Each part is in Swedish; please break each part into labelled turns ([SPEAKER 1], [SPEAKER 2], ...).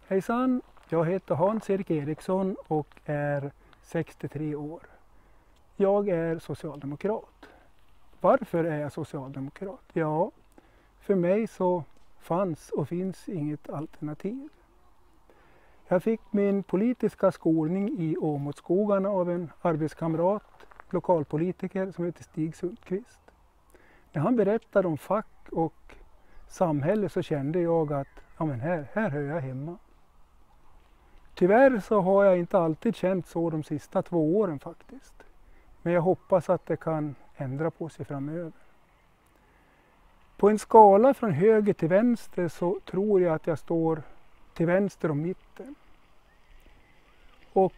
[SPEAKER 1] Hejsan, jag heter Hans-Erik Eriksson och är 63 år. Jag är socialdemokrat. Varför är jag socialdemokrat? Ja, för mig så fanns och finns inget alternativ. Jag fick min politiska skolning i Åmotsskogarna av en arbetskamrat, lokalpolitiker som heter Stig Sundqvist. När han berättade om fack och samhälle så kände jag att ja, men här hör jag hemma. Tyvärr så har jag inte alltid känt så de sista 2 åren faktiskt. Men jag hoppas att det kan ändra på sig framöver. På en skala från höger till vänster så tror jag att jag står till vänster om mitten. Och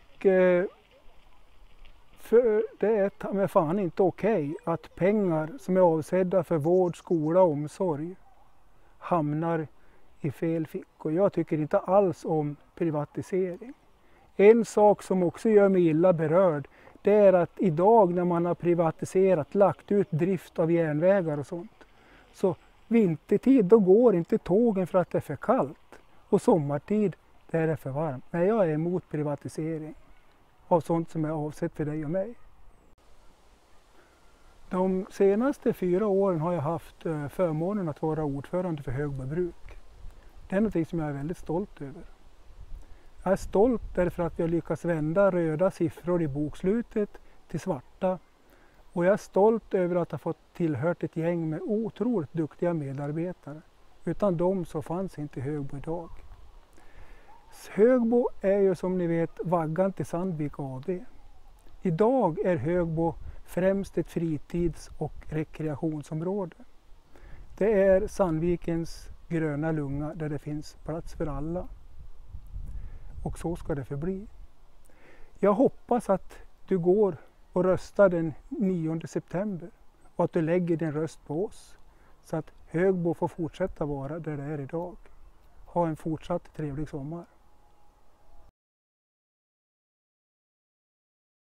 [SPEAKER 1] för det är med fan inte okej att pengar som är avsedda för vård, skola och omsorg hamnar i fel fickor. Jag tycker inte alls om privatisering. En sak som också gör mig illa berörd, det är att idag när man har privatiserat, lagt ut drift av järnvägar och sånt, så vintertid då går inte tågen för att det är för kallt och sommartid det är det för varmt. Men jag är emot privatisering av sånt som är avsett för dig och mig. De senaste 4 åren har jag haft förmånen att vara ordförande för Högbo bruk. Det är något som jag är väldigt stolt över. Jag är stolt därför att jag lyckas vända röda siffror i bokslutet till svarta. Och jag är stolt över att ha fått tillhört ett gäng med otroligt duktiga medarbetare. Utan dem så fanns inte Högbo idag. Högbo är ju som ni vet vaggan till Sandvik AB. Idag är Högbo främst ett fritids- och rekreationsområde. Det är Sandvikens gröna lunga där det finns plats för alla. Och så ska det förbli. Jag hoppas att du går och röstar den 9 september och att du lägger din röst på oss så att Högbo får fortsätta vara där det är idag. Ha en fortsatt trevlig sommar.